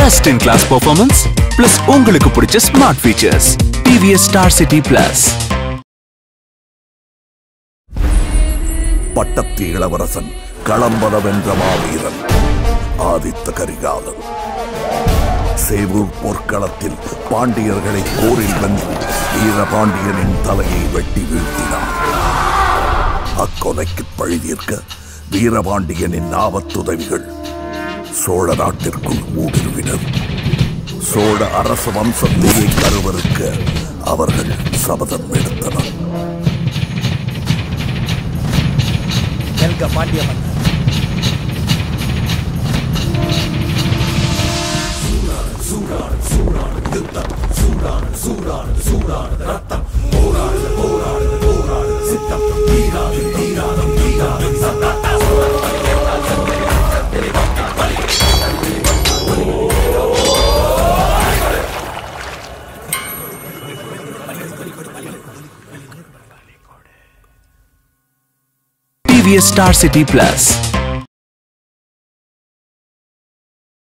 Best in class performance plus உங்களுக்கு பிடிச்ச smart features. TVS Star City Plus. பட்டத்து இளவரசன் களம்பட வென்ற மாவீரன் ஆதித்த கரிகாலன் சேவூர் போர்க்களத்தில் பாண்டியர்களை போரில் வென்று வீரபாண்டியனின் தலையை வெட்டி வீழ்த்தினான். அக்கொலைக்கு பழிதீர்க்க வீரபாண்டியனின் ஆபத்துதவிகள் சோழ நாட்டிற்குள் ஊடுருவினர். சோழ அரச வம்சத்தையே கருவறுக்க அவர்கள் சபதம் எடுத்தனர். பாண்டிய மன்னர் TVS Star City Plus.